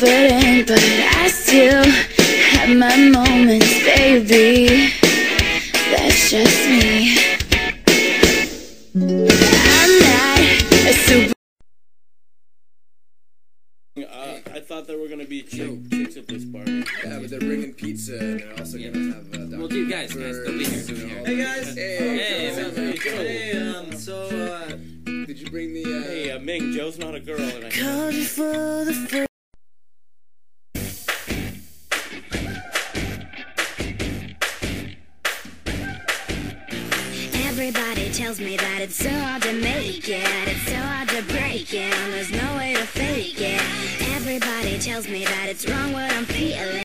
confident, but I still have my moments, baby. That's just me. I'm not a super. I thought there were gonna be chicks at this party. Yeah, but they're bringing pizza and they're also gonna have well, dude, guys, they'll be here. Hey guys. Hey, so did you bring the Hey, Ming, Joe's not a girl, and I Called you for the first. Everybody tells me that it's so hard to make it, it's so hard to break it, and there's no way to fake it. Everybody tells me that it's wrong what I'm feeling.